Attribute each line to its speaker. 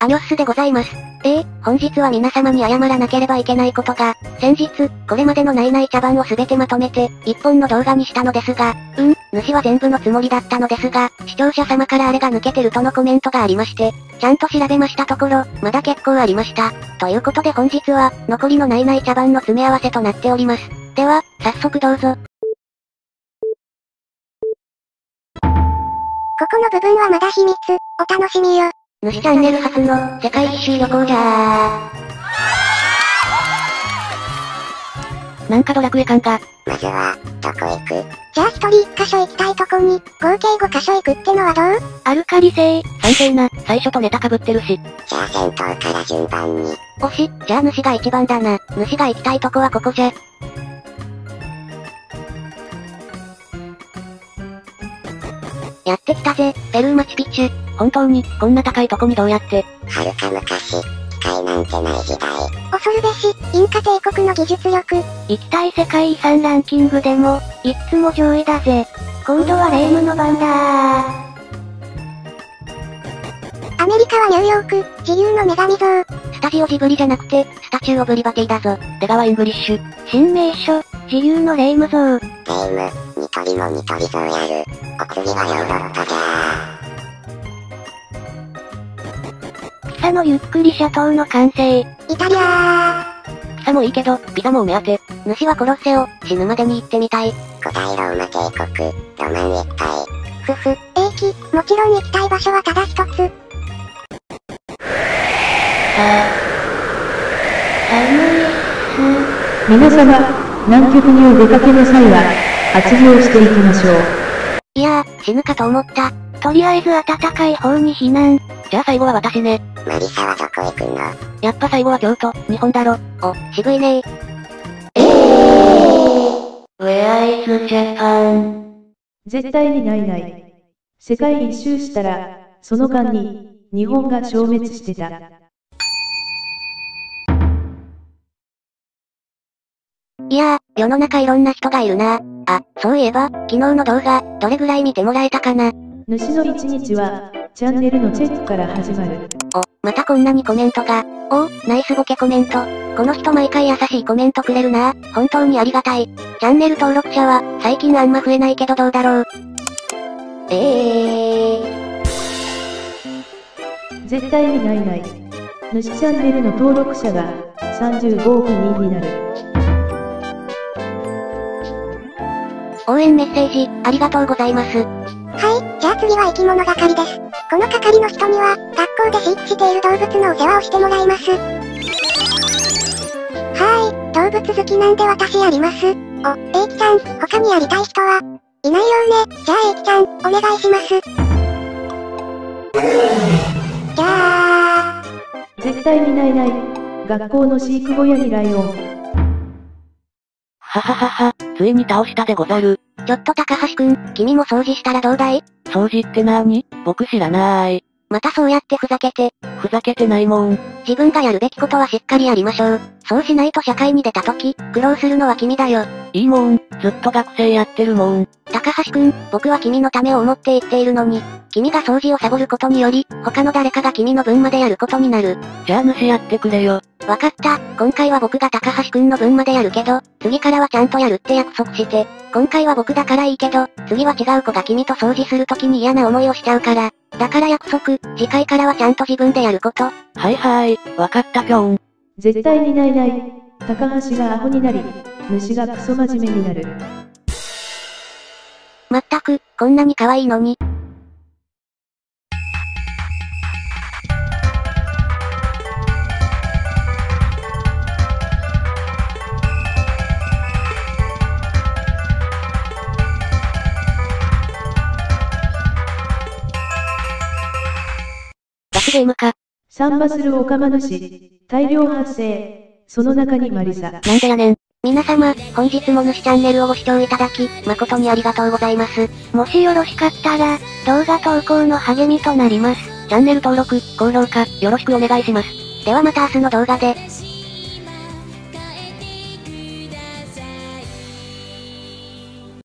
Speaker 1: アニョッスでございます。本日は皆様に謝らなければいけないことが、先日、これまでのないない茶番をすべてまとめて、一本の動画にしたのですが、主は全部のつもりだったのですが、視聴者様からあれが抜けてるとのコメントがありまして、ちゃんと調べましたところ、まだ結構ありました。ということで本日は、残りのないない茶番の詰め合わせとなっております。では、早速どうぞ。
Speaker 2: ここの部分はまだ秘密、お楽しみよ。
Speaker 1: 主チャンネル初の世界一周旅行じゃー。なんかドラクエ感が。
Speaker 2: まずは、どこ行く？じゃあ一人一箇所行きたいとこに、合計5箇所行くってのはどう？
Speaker 1: アルカリ星。賛成な、最初とネタ被ってるし。
Speaker 2: じゃあ先頭から順番に。
Speaker 1: じゃあ主が一番だな。主が行きたいとこはここじゃ。やってきたぜ、ペルーマチュピチュ。本当に、こんな高いとこにどうやって。
Speaker 2: はるか昔、機械なんてない時代。恐るべし、インカ帝国の技術力。
Speaker 1: 行きたい世界遺産ランキングでも、いっつも上位だぜ。今度はレイムの番だー。
Speaker 2: アメリカはニューヨーク、自由の女神像。
Speaker 1: スタジオジブリじゃなくて、スタチューオブリバティだぞ。出川イングリッシュ。新名所、自由のレイム像。
Speaker 2: レイム、ニトリもニトリ像やる。お次はヨーロッパじゃ
Speaker 1: ー。ピサのゆっくりシャトーの完成。
Speaker 2: イタリア
Speaker 1: ー。ピサもいいけど、ピザもお目当て。主はコロッセオ、死ぬまでに行ってみたい。
Speaker 2: 古代ローマ帝国、ロマン一帯。もちろん行きたい場所はただ一つ。
Speaker 3: 皆様、南極にお出かけの際は、発情していきましょう。
Speaker 1: いやー、死ぬかと思った。とりあえず暖かい方に避難。じゃあ最後は私ね。
Speaker 2: マリサはどこ行くの？
Speaker 1: やっぱ最後は京都、日本だろ。渋いねー。Where is Japan？
Speaker 3: 絶対にないない。世界一周したら、その間に、日本が消滅してた。
Speaker 1: いやー、世の中いろんな人がいるな。そういえば、昨日の動画、どれぐらい見てもらえたかな。
Speaker 3: 主の一日は、チャンネルのチェックから始まる。
Speaker 1: またこんなにコメントが。ナイスボケコメント。この人毎回優しいコメントくれるな。本当にありがたい。チャンネル登録者は、最近あんま増えないけどどうだろう。
Speaker 3: 絶対にないない。主チャンネルの登録者が、35億人になる。
Speaker 1: 応援メッセージ、ありがとうございます。
Speaker 2: はい、じゃあ次は生き物係です。この係の人には、学校で飼育している動物のお世話をしてもらいます。動物好きなんで私やります。エイキちゃん、他にやりたい人はいないようね。じゃあエイキちゃん、お願いします。じゃあ
Speaker 3: 絶対にないない。学校の飼育小屋にライオン。
Speaker 1: はははは、ついに倒したでござる。ちょっと高橋くん、君も掃除したらどうだい？
Speaker 4: 掃除ってなーに？僕知らなーい。
Speaker 1: またそうやってふざけて。
Speaker 4: ふざけてないもん。
Speaker 1: 自分がやるべきことはしっかりやりましょう。そうしないと社会に出た時、苦労するのは君だよ。
Speaker 4: いいもん、ずっと学生やってるもん。
Speaker 1: 高橋くん、僕は君のためを思って言っているのに、君が掃除をサボることにより、他の誰かが君の分までやることになる。
Speaker 4: じゃあ主やってくれよ。
Speaker 1: わかった、今回は僕が高橋くんの分までやるけど、次からはちゃんとやるって約束して。今回は僕だからいいけど、次は違う子が君と掃除するときに嫌な思いをしちゃうから。だから約束、次回からはちゃんと自分でやること。
Speaker 4: はいはい、わかったぴょん。
Speaker 3: 絶対にないない。高橋がアホになり、主がクソ真面目になる。
Speaker 1: まったく、こんなに可愛いのに。罰ゲームか。
Speaker 3: サンバするオカマ主、大量発生、その中にマリサ。
Speaker 1: なんでやねん。皆様、本日も主チャンネルをご視聴いただき、誠にありがとうございます。もしよろしかったら、動画投稿の励みとなります。チャンネル登録、高評価、よろしくお願いします。ではまた明日の動画で。